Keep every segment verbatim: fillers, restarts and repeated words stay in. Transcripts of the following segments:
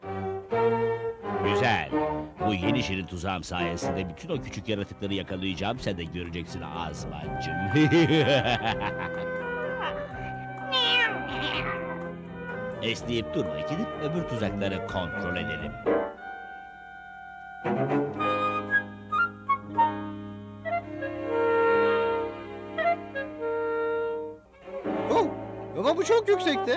Güzel. Bu yeni şirin tuzağım sayesinde bütün o küçük yaratıkları yakalayacağım. Sen de göreceksin Azmancığım. Esneyip durma, gidip öbür tuzakları kontrol edelim. Oh, ama bu çok yüksekti.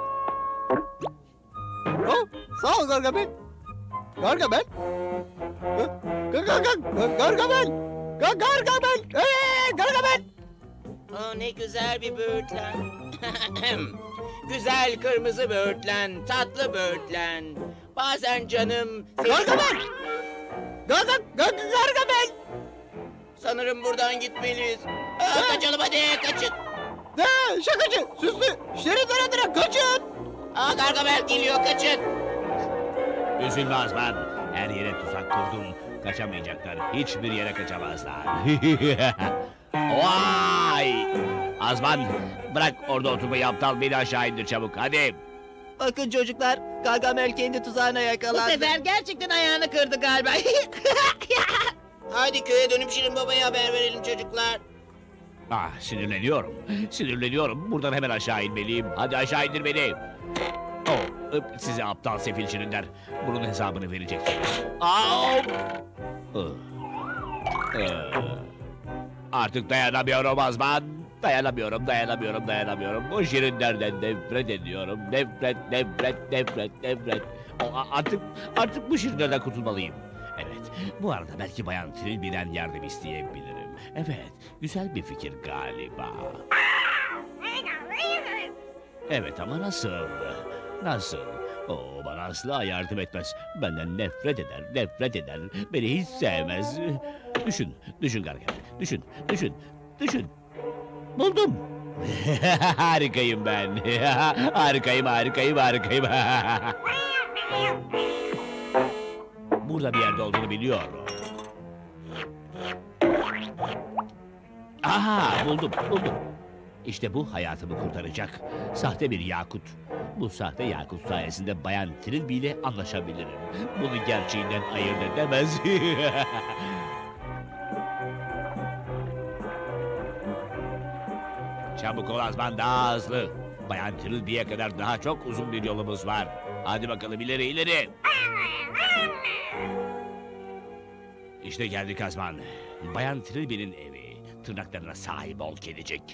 Oh, sağ ol Gargamel. Gargamel. Gar gar gar Gargamel. Gar Gargamel. Hey, Gargamel. Oh, ne güzel bir böğürtlen. Güzel kırmızı böğürtlen, tatlı böğürtlen. Bazen canım... Gargamel. Gar gar gar Gargamel. Sanırım buradan gitmeliyiz. Aa, kaçalım hadi, kaçın. Ne, şakacı, süslü, şeritler adına kaçın. Aa, Gargamel geliyor, kaçın. Üzülme Azman, her yere tuzak kurdum. Kaçamayacaklar, hiçbir yere kaçamazlar. Vay! Azman, bırak orada oturmayı, aptal, beni aşağı indir çabuk, hadi. Bakın çocuklar, Gargamel kendi tuzağına Bu yakalandı. sefer gerçekten ayağını kırdı galiba. Hadi köye dönüp Şirin Baba'ya haber verelim çocuklar. Ah, sinirleniyorum, sinirleniyorum. Buradan hemen aşağı inmeliyim. Hadi aşağı indir beni. Oh, öp, size aptal sefil şirinler. Bunun hesabını vereceksiniz. Au! Ah. Ah. Artık dayanamıyorum Azman. Dayanamıyorum, dayanamıyorum, dayanamıyorum. Bu şirinlerden nefret ediyorum. Nefret, nefret, nefret, nefret. O, artık, artık bu şirinlerden kurtulmalıyım. Evet, bu arada belki Bayan Trilby'den yardım isteyebilirim. Evet, güzel bir fikir galiba. Evet ama nasıl? Nasıl? O bana asla yardım etmez. Benden nefret eder, nefret eder. Beni hiç sevmez. Düşün, düşün Gargamel. Düşün, düşün, düşün. Buldum. Harikayım ben. Harikayım, harikayım, harikayım. Burada bir yerde olduğunu biliyorum. Aha, buldum, buldum. İşte bu hayatımı kurtaracak. Sahte bir yakut. Bu sahte yakut sayesinde Bayan Trilby ile anlaşabilirim. Bunu gerçeğinden ayırt edemez. Çabuk ol Azman, daha hızlı. Bayan Trilby'ye kadar daha çok uzun bir yolumuz var. Hadi bakalım ileri ileri. İşte geldik Azman. Bayan Trilby'nin evi. Tırnaklarına sahip ol gelecek.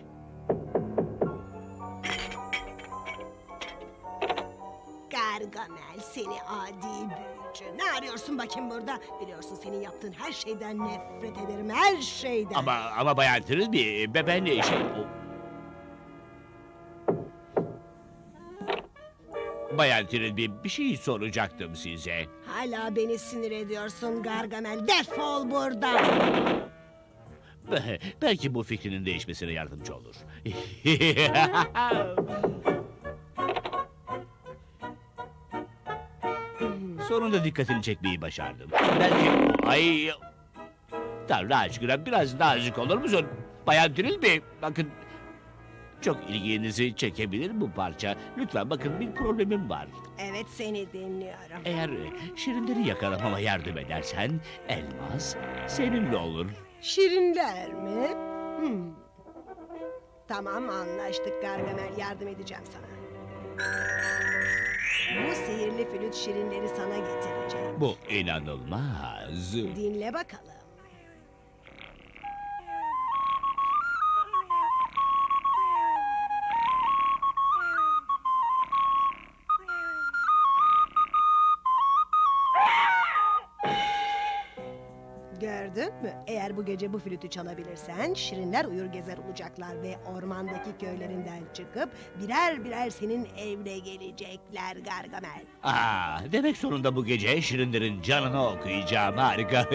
Gargamel, seni adi büyücü. Ne arıyorsun bakayım burada? Biliyorsun senin yaptığın her şeyden nefret ederim, her şeyden. Ama ama Bayan Trilby, be ben de şey... O... Bayan Trilby, bir şey soracaktım size. Hala beni sinir ediyorsun Gargamel. Defol buradan. Be- Belki bu fikrinin değişmesine yardımcı olur. Sonunda dikkatini çekmeyi başardım. Belki... Ay... Tanrı aşkına biraz nazik olur musun? Bayan Trilby, bakın... Çok ilginizi çekebilir bu parça. Lütfen bakın, bir problemim var. Evet, seni dinliyorum. Eğer şirinleri yakalamama yardım edersen... Elmas seninle olur. Şirinler mi? Hmm. Tamam, anlaştık Gargamel, yardım edeceğim sana. Bu sihirli flüt şirinleri sana getirecek. Bu inanılmaz. Dinle bakalım. Gördün mü? Eğer bu gece bu flütü çalabilirsen şirinler uyur gezer olacaklar ve ormandaki köylerinden çıkıp birer birer senin evine gelecekler Gargamel. Aa, demek sonunda bu gece şirinlerin canını okuyacağım. Harika.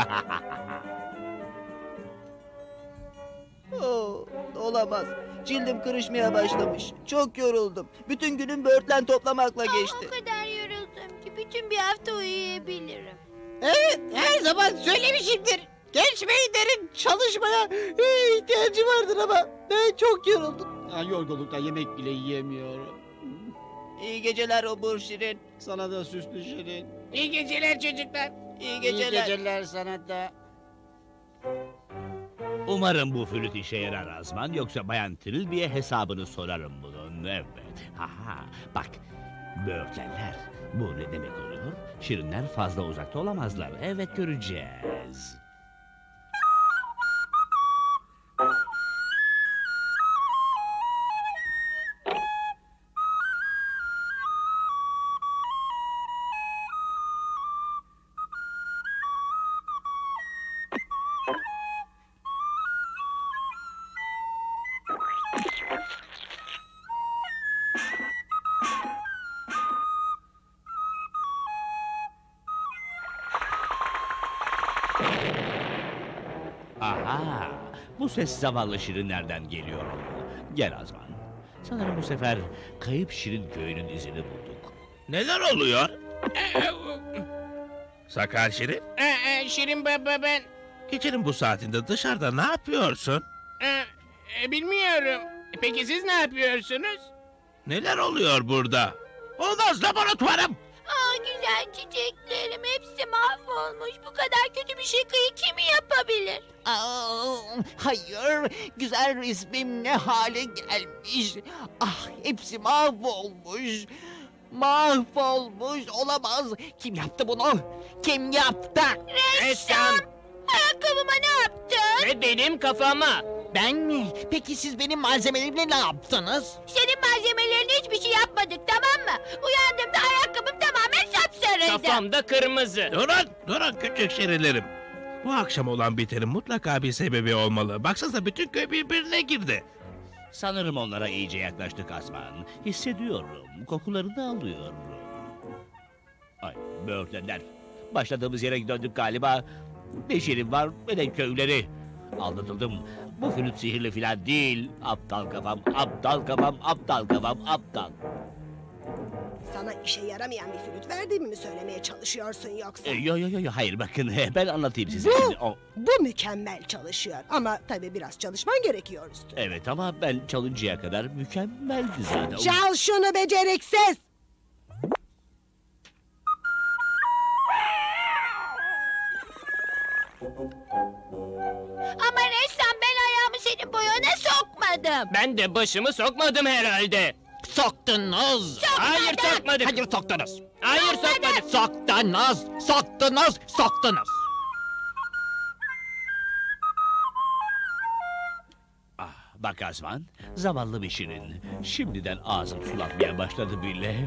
Oo, olamaz. Cildim kırışmaya başlamış. Çok yoruldum. Bütün günüm böğürtlen toplamakla geçti. O kadar yoruldum ki bütün bir hafta uyuyabilirim. Evet, her zaman söylemişimdir. Genç beyinlerin çalışmaya e, ihtiyacı vardır ama ben çok yoruldum. Ha, yorgunluktan yemek bile yiyemiyorum. İyi geceler obur şirin. Sana da süslü şirin. İyi geceler çocuklar. İyi İyi geceler. geceler sana da. Umarım bu flüt işe yarar Azman, yoksa Bayan Trilby'ye hesabını sorarım bunun. Evet. Haha. Bak. Böğürtlenler. Bu ne demek oluyor? Şirinler fazla uzakta olamazlar. Evet, göreceğiz. Aha! Bu ses zavallı şirinlerden geliyor. Gel Azman. Sanırım bu sefer kayıp Şirin köyünün izini bulduk. Neler oluyor? Sakar Şirin, Ee, e, Şirin baba ben... gecenin bu saatinde dışarıda ne yapıyorsun? e, e, bilmiyorum. Peki siz ne yapıyorsunuz? Neler oluyor burada? Olmaz, laboratuvarım! Aa, güzel çiçeklerim hepsi mahvolmuş. Bu kadar kötü bir şakayı kim yapabilir? Aa, hayır, güzel resmim ne hale gelmiş. Ah, hepsi mahvolmuş. Mahvolmuş, olamaz. Kim yaptı bunu? Kim yaptı? Ressam! Ayakkabıma ne yaptın? Ve benim kafama. Ben mi? Peki siz benim malzemelerimle ne yaptınız? Senin malzemelerine hiçbir şey yapmadık, tamam mı? Uyandığımda ayakkabım tamamen sapsarıydı. Kafamda kırmızı. Durun, durun küçük Şirinlerim. Bu akşam olan bitenin mutlaka bir sebebi olmalı. Baksanıza bütün köy birbirine girdi. Sanırım onlara iyice yaklaştık Azman. Hissediyorum. Kokularını alıyorum. Ay, böğürtlenler. Başladığımız yere döndük galiba. Ne şirin var ne de köyleri. Aldatıldım. Bu flüt sihirli filan değil. Aptal kafam, aptal kafam, aptal kafam, aptal. Sana işe yaramayan bir flüt verdiğimi mi söylemeye çalışıyorsun yoksa? E, yo yo yo yo, hayır bakın ben anlatayım size. Bu- Şimdi. O, Bu mükemmel çalışıyor ama tabii biraz çalışman gerekiyor üstüne. evet ama ben çalıncaya kadar mükemmeldi zaten. Çal şunu beceriksiz! Ama ressam, ben ayağımı senin boyuna sokmadım. Ben de başımı sokmadım herhalde. Soktunuz. Hayır sokmadık. Hayır soktunuz. Hayır sokmadık. Soktunuz. Soktunuz. Soktunuz. Ah, bak Azman, zavallı bir şirin. Şimdiden ağzım sulanmaya başladı bile.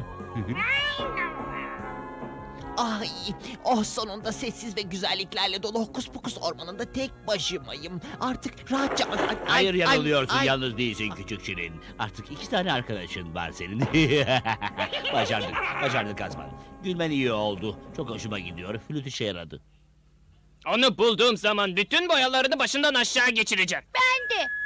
Ay, oh sonunda sessiz ve güzelliklerle dolu hokus pokus ormanında tek başımayım. Artık rahatça... Ay, ay, Hayır ay, yanılıyorsun, ay. yalnız değilsin küçük şirin. Artık iki tane arkadaşın var senin. Başardık, başardık Azman. Gülmen iyi oldu. Çok hoşuma gidiyor, flüt işe yaradı. Onu bulduğum zaman bütün boyalarını başından aşağı geçireceğim. Ben de.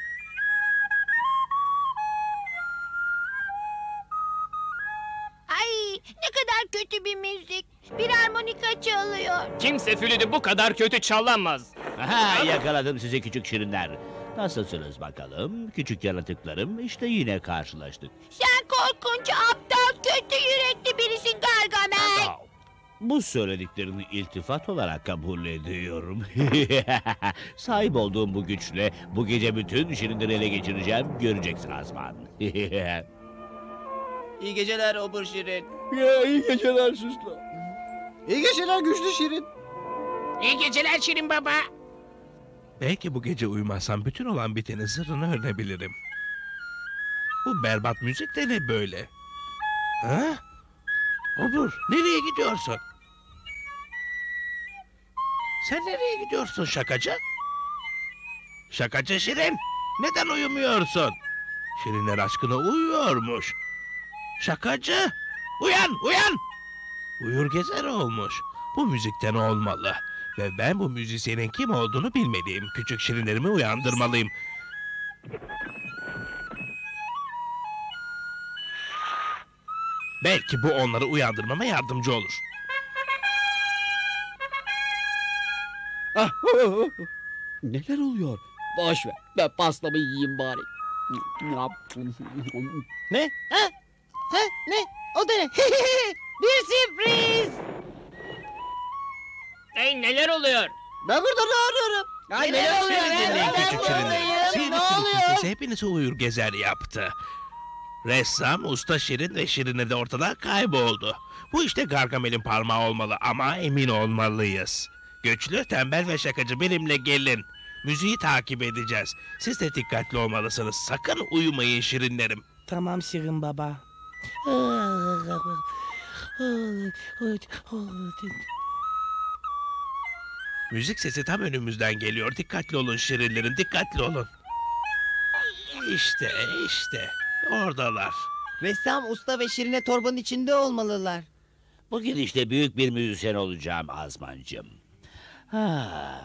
Ay, ne kadar kötü bir müzik. Bir harmonika çalıyor. Kimse flütü bu kadar kötü çalamaz. Aha, yakaladım sizi küçük şirinler. Nasılsınız bakalım? Küçük yaratıklarım, işte yine karşılaştık. Sen korkunç, aptal, kötü yürekli birisin Gargamel. Aa, Bu söylediklerini iltifat olarak kabul ediyorum. Sahip olduğum bu güçle bu gece bütün şirinleri ele geçireceğim, göreceksin Azman. İyi geceler obur şirin. Ya, iyi geceler süslü. İyi geceler güçlü şirin. İyi geceler Şirin baba. Belki bu gece uyumazsam bütün olan bitenin sırrını öğrenebilirim. Bu berbat müzik de ne böyle? Ha? Obur, nereye gidiyorsun? Sen nereye gidiyorsun şakacı? Şakacı Şirin, neden uyumuyorsun? Şirinler aşkına uyuyormuş. Şakacı, uyan, uyan! Uyur gezer olmuş. Bu müzikten olmalı. Ve ben bu müzisyenin kim olduğunu bilmeliyim. Küçük şirinlerimi uyandırmalıyım. Belki bu onları uyandırmama yardımcı olur. Ah, neler oluyor? Boş ver. Ben pastamı yiyeyim bari. Ne? Ha? Ha? Ne? O da ne? Bir sürpriz. Hey, neler oluyor? Ben burada ne arıyorum? Ay, neler oluyor? Beni dinleyin Ben küçük şirinler. buradayım. Sihirli Ne flütün oluyor? sesi hepinizi uyur gezer yaptı. Ressam, usta Şirin ve Şirine de ortadan kayboldu. Bu işte Gargamel'in parmağı olmalı ama emin olmalıyız. Güçlü, tembel ve şakacı benimle gelin. Müziği takip edeceğiz. Siz de dikkatli olmalısınız. Sakın uyumayın Şirinlerim. Tamam Şirin baba. Müzik sesi tam önümüzden geliyor. Dikkatli olun Şirinlerim, dikkatli olun. İşte, işte. Oradalar. Ressam, usta ve Şirine torbanın içinde olmalılar. Bu gidişle büyük bir müzisyen olacağım Azmancığım. Ha.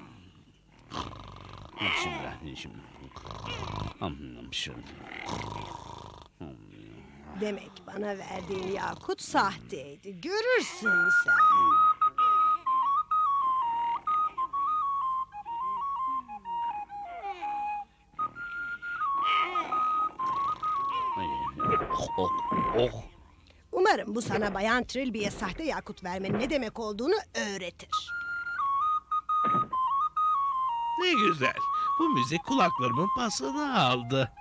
Şimdi, şimdi. Şimdi. Demek bana verdiğin yakut sahteydi. Görürsün sen. Oh, oh. Umarım bu sana Bayan Trilby'ye sahte yakut vermenin ne demek olduğunu öğretir. Ne güzel. Bu müzik kulaklarımın pasını aldı.